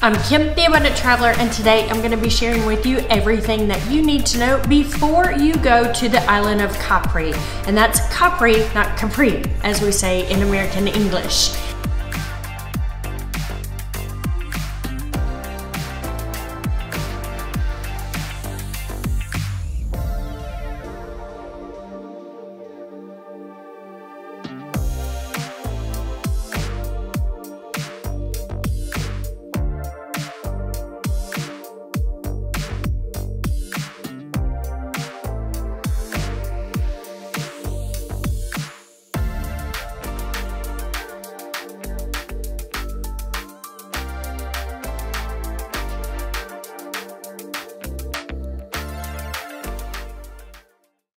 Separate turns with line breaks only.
I'm Kim, the Abundant Traveler, and today I'm going to be sharing with you everything that you need to know before you go to the island of Capri. And that's Capri, not Capri, as we say in American English.